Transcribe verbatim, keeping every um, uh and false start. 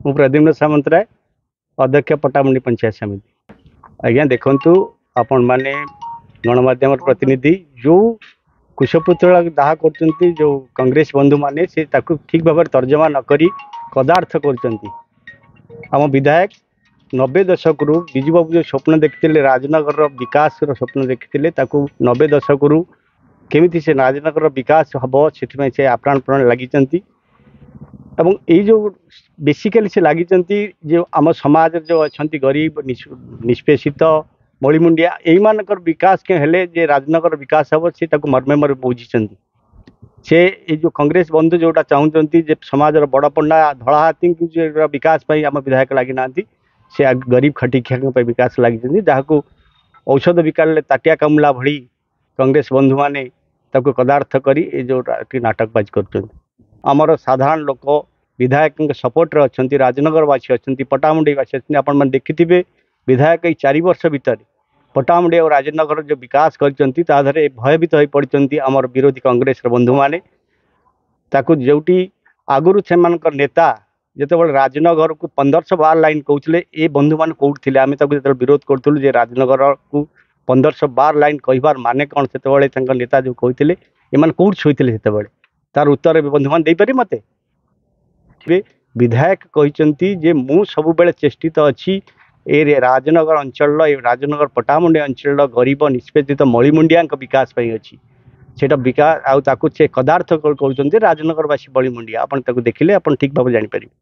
मु प्रद्युम्न सामंतराय अध्यक्ष पटामुंडी पंचायत समिति। आज्ञा देखु आपण मैंने गणमाध्यम प्रतिनिधि जो कुशपुतला दाह कर जो कांग्रेस बंधु मैंने से ठीक भाव तर्जमा नक कदार्थ कर विधायक नब्बे दशक रु विजु बाबू जो स्वप्न देखते राजनगर विकास स्वप्न देखते नब्बे दशक रु केमी से राजनगर विकास हम से आप्राण प्राण लगी जो बेसिकली से लगी जो आम समाज जो अच्छा गरीब निष्पेषित मलिमुंडिया यही विकास के हेले जे राजनगर विकास हम से मर्मे मर बुझी से ये जो कांग्रेस बंधु जोटा चाहते समाज बड़ पंडा धड़ा हाथी जो विकास आम विधायक लगी ना से गरीब खटिखिया विकास लगी जहाँ औषध विकाले ताटिया कामुला भली कांग्रेस बंधु मैंने कदार्थ करी जो नाटकबाज कर आमर साधारण लोक विधायक सपोर्ट अच्छा राजनगरवासी अच्छा पटामुंडीवासी अच्छा आपण देखिथे विधायक ये चार वर्ष भितर पटामुंडी और राजनगर जो विकास कर भयभीत हो पड़ती आमर विरोधी कांग्रेस बंधु मैंने जोटी आगुरी से नेता जिते राजनगर को पंदरश बार लाइन कहते ये बंधु मान कौट थे आम जो विरोध करूँ राजनगर को पंदरश बार लाइन कहबार माने कौन से नेता जो कहते ये कौट शोते से तार उत्तर बंधु मान देपारे मत विधायक कहते जे मु सब बेले चेष्टित अच्छी ए राजनगर अंचल राजनगर पटामुंडी अंचल गरीब निष्पेषित मलिमुंडिया विकास अच्छी से विकास आउ से कदार्थ कहते राजनगरवासी मलिमुंडिया आप देखिले आप ठीक भाव जापर।